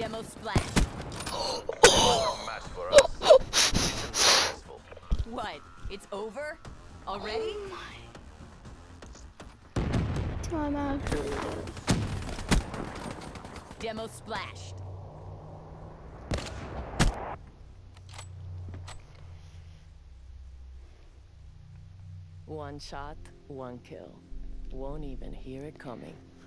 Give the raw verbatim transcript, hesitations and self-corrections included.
Demo splash. More match for us. Mission successful. What? It's over? Already? I'm actually dead. Demo splashed. One shot, one kill. Won't even hear it coming.